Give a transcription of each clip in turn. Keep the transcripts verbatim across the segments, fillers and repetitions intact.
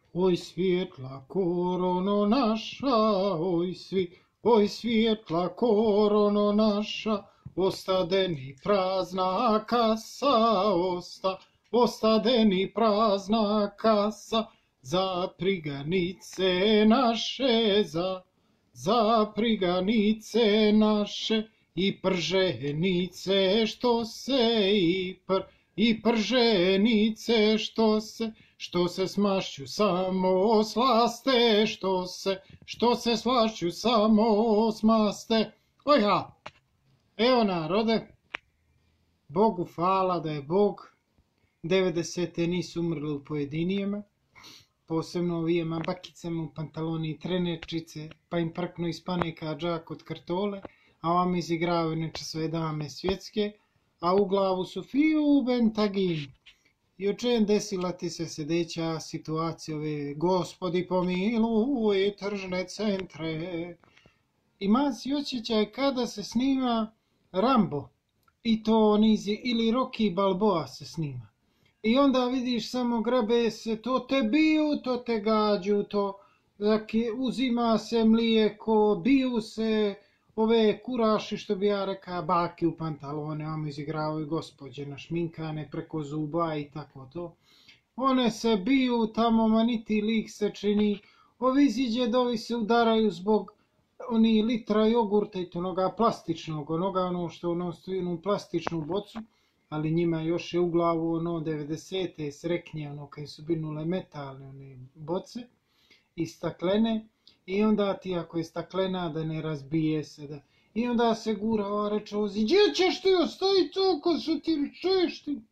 Oj svijetla korono naša, oj svi, oj svijetla korono naša, ostade ni prazna kasa, osta, ostade ni prazna kasa, za priganice naše, za, za priganice naše, i prženice što se, i pr, i prženice što se, što se smašću samo slaste, što se, što se slašću samo smaste. Ojha, evo narode, Bogu hvala da je Bog, devedesete nisu umrli u pojedinijama, posebno ovijema bakicama u pantaloni i trenerčice, pa im prknu ispane ka džak od kartole, a vam izigravaju neče sve dame svjetske, a u glavu su fiju bentagin. Juče desila ti se sedeća situacija ove, Gospodi pomiluj tržne centre. Ima si osjećaj kada se snima Rambo, i to nizi, ili Rocky Balboa se snima. I onda vidiš samo grabe se, to te biju, to te gađu, to uzima se mlijeko, biju se ove kuraši, što bi ja reka, baki u pantalone, vam izigravaju gospođe našminkane preko zuba i tako to. One se biju tamo, ma niti lik se čini, ovi ziđedovi se udaraju zbog oni litra jogurta i to onoga plastičnog, onoga ono što nosi jednu plastičnu bocu, ali njima još je u glavu ono devedesete sreknje, ono kad su binule metalne one boce i staklene. I onda ti ako je staklena da ne razbije se da. I onda se gura ova reče ozi, gdje ćeš ti ostaviti to ko su ti češti?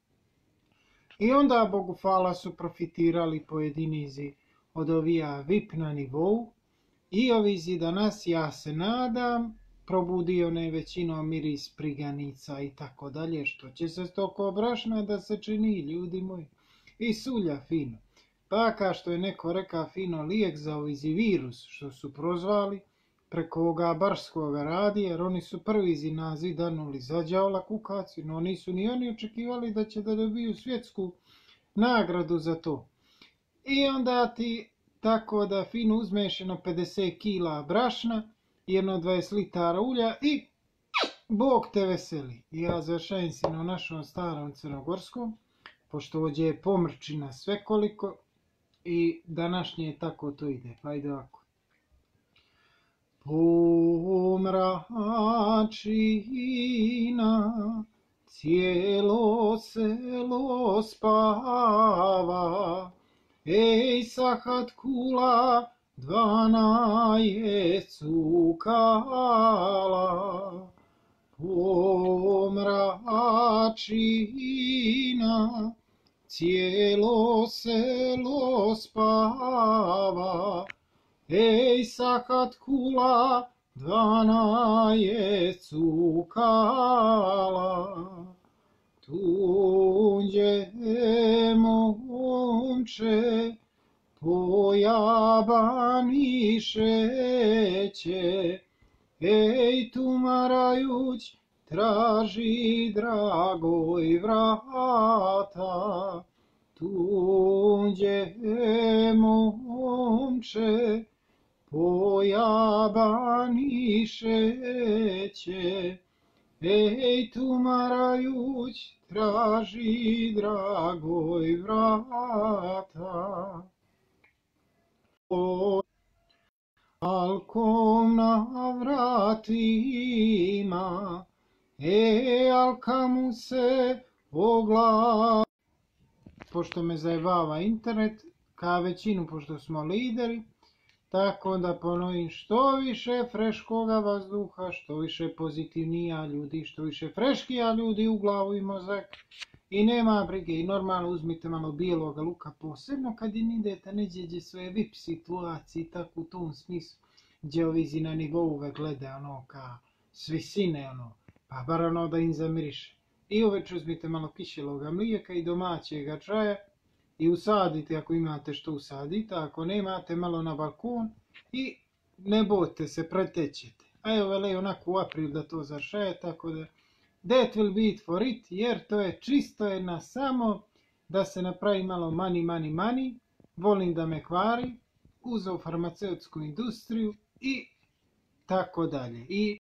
I onda Bogu hvala su profitirali pojedinizi od ovija V I P na nivou. I ovizi danas, ja se nadam, probudio ne većinom miris priganica i tako dalje, što će se stoko brašna da se čini, ljudi moji. I sulja fino. Pa ka što je neko reka fino lijek za ovizi virus što su prozvali preko ovoga barskoga radija, jer oni su prvi zi naziv danuli za đavola kukaci, no nisu ni oni očekivali da će da dobiju svjetsku nagradu za to. I onda ti tako da fino uzmeš jedno pedeset kila brašna, jedno dvadeset litara ulja i Bog te veseli. I ja završajem si na našom starom crnogorskom, pošto ovdje je pomrčina svekoliko, i današnje tako to ide, pa ide ovako. Pomračina, cijelo selo spava, ej sahat kula, dvanaje cukala. Pomračina, cijelo selo spava, ej sahat kula, dvanaje cukala. Tuđe momče, pojabani šeće, ej tumarajuć, traži dragoj vrata. Tuđe momče, pojabani šeće, ej tumarajuć, traži dragoj vrata. O, alkom na vratima, e, alka mu se ogla. Pošto me zajebava internet, ka većinu, pošto smo lideri, tako da ponovim, što više freškoga vazduha, što više pozitivnija ljudi, što više freškija ljudi u glavu i mozak. I nema brige, i normalno uzmite malo bijeloga luka, posebno kad im idete neđe gdje svoje V I P situacije, tako u tom smislu, gdje ovizi na nivou ga gleda ono ka s visine, ono, pa bar ono da im zamiriše. I uveć uzmite malo kišeloga mlijeka i domaćega čaja i usadite ako imate što usadite, ako nemate malo na balkon i ne bojte se, pretećete. A evo vele onako u april da to zašaje, tako da that will be it for it, jer to je čisto jedna samo da se napravi malo money, money, money, volim da me kvari, uzeo farmaceutsku industriju i tako dalje. I